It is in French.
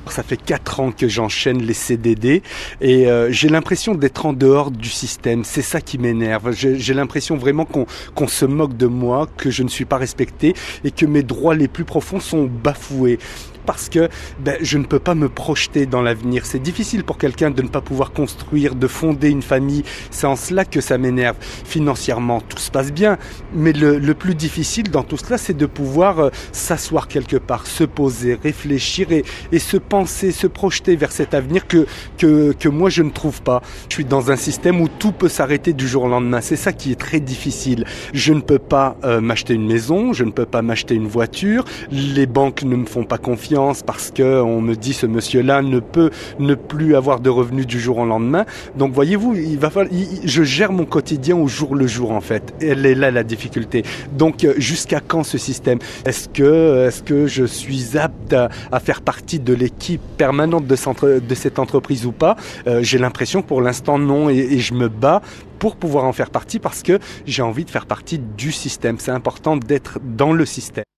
Ça fait 4 ans que j'enchaîne les CDD et j'ai l'impression d'être en dehors du système. C'est ça qui m'énerve. J'ai l'impression vraiment qu'on se moque de moi, que je ne suis pas respecté et que mes droits les plus profonds sont bafoués. Parce que je ne peux pas me projeter dans l'avenir. C'est difficile pour quelqu'un de ne pas pouvoir construire, de fonder une famille. C'est en cela que ça m'énerve. Financièrement, tout se passe bien. Mais le plus difficile dans tout cela, c'est de pouvoir s'asseoir quelque part, se poser, réfléchir et se penser, se projeter vers cet avenir que moi je ne trouve pas. Je suis dans un système où tout peut s'arrêter du jour au lendemain. C'est ça qui est très difficile. Je ne peux pas m'acheter une maison, je ne peux pas m'acheter une voiture. Les banques ne me font pas confiance parce que on me dit ce monsieur-là ne peut ne plus avoir de revenus du jour au lendemain. Donc voyez-vous, je gère mon quotidien au jour le jour en fait. Elle est là la difficulté. Donc jusqu'à quand ce système? Est-ce que je suis apte à faire partie de l'équipe permanente de cette entreprise ou pas? J'ai l'impression que pour l'instant non et je me bats pour pouvoir en faire partie parce que j'ai envie de faire partie du système. C'est important d'être dans le système.